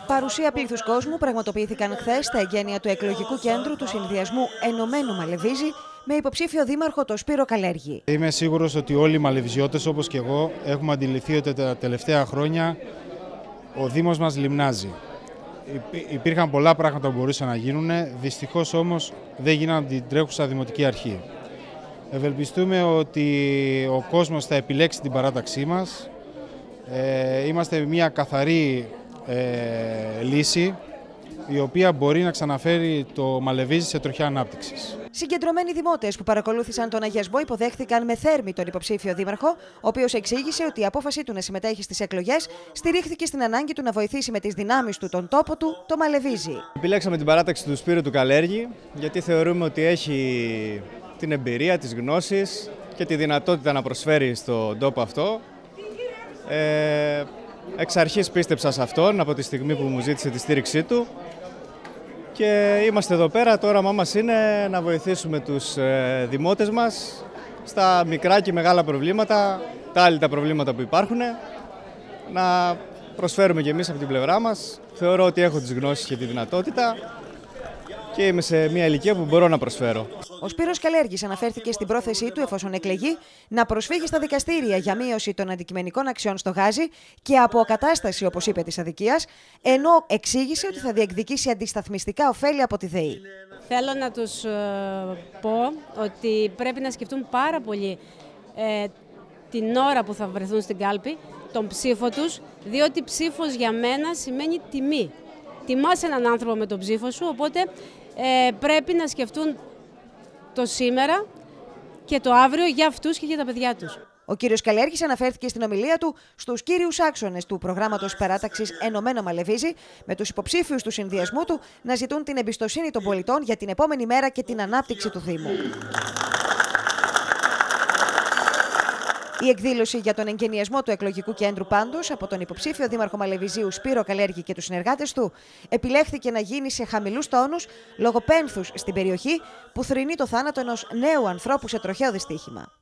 Παρουσία πλήθους κόσμου πραγματοποιήθηκαν χθες στα εγγένεια του εκλογικού κέντρου του Συνδυασμού Ενωμένου Μαλεβίζη με υποψήφιο δήμαρχο τον Σπύρο Καλέργη. Είμαι σίγουρος ότι όλοι οι Μαλεβιζιώτες, όπως και εγώ, έχουμε αντιληφθεί ότι τα τελευταία χρόνια ο Δήμος μας λιμνάζει. Υπήρχαν πολλά πράγματα που μπορούσαν να γίνουν, δυστυχώς όμως δεν γίνανε από την τρέχουσα Δημοτική Αρχή. Ευελπιστούμε ότι ο κόσμος θα επιλέξει την παράταξή μας. Είμαστε μια καθαρή λύση η οποία μπορεί να ξαναφέρει το Μαλεβίζη σε τροχιά ανάπτυξης. Συγκεντρωμένοι δημότες που παρακολούθησαν τον αγιασμό υποδέχθηκαν με θέρμη τον υποψήφιο δήμαρχο, ο οποίος εξήγησε ότι η απόφασή του να συμμετέχει στις εκλογές στηρίχθηκε στην ανάγκη του να βοηθήσει με τις δυνάμεις του τον τόπο του, το Μαλεβίζη. Επιλέξαμε την παράταξη του Σπύρου του Καλέργη, γιατί θεωρούμε ότι έχει την εμπειρία, τις γνώσεις και τη δυνατότητα να προσφέρει στον τόπο αυτό. Εξ αρχής πίστεψα σε αυτόν από τη στιγμή που μου ζήτησε τη στήριξή του και είμαστε εδώ πέρα. Το όραμά μας είναι να βοηθήσουμε τους δημότες μας στα μικρά και μεγάλα προβλήματα, τα άλυτα προβλήματα που υπάρχουν, να προσφέρουμε και εμείς από την πλευρά μας. Θεωρώ ότι έχω τις γνώσεις και τη δυνατότητα και είμαι σε μια ηλικία που μπορώ να προσφέρω. Ο Σπύρος Καλέργης αναφέρθηκε στην πρόθεσή του, εφόσον εκλεγεί, να προσφύγει στα δικαστήρια για μείωση των αντικειμενικών αξιών στο γάζι και αποκατάσταση, όπως είπε, της αδικίας, ενώ εξήγησε ότι θα διεκδικήσει αντισταθμιστικά ωφέλη από τη ΔΕΗ. Θέλω να τους πω ότι πρέπει να σκεφτούν πάρα πολύ την ώρα που θα βρεθούν στην κάλπη, τον ψήφο τους, διότι ψήφος για μένα σημαίνει τιμή. Τιμάς έναν άνθρωπο με τον ψήφο σου, οπότε πρέπει να σκεφτούν το σήμερα και το αύριο για αυτούς και για τα παιδιά τους. Ο κύριος Καλέργης αναφέρθηκε στην ομιλία του στους κύριους άξονες του προγράμματος παράταξης Ενωμένο Μαλεβίζη, με τους υποψήφιους του συνδυασμού του να ζητούν την εμπιστοσύνη των πολιτών για την επόμενη μέρα και την ανάπτυξη του Δήμου. Η εκδήλωση για τον εγκαινιασμό του εκλογικού κέντρου πάντως από τον υποψήφιο δήμαρχο Μαλεβιζίου Σπύρο Καλέργη και τους συνεργάτες του επιλέχθηκε να γίνει σε χαμηλούς τόνους λόγω πένθους στην περιοχή που θρηνεί το θάνατο ενός νέου ανθρώπου σε τροχαίο δυστύχημα.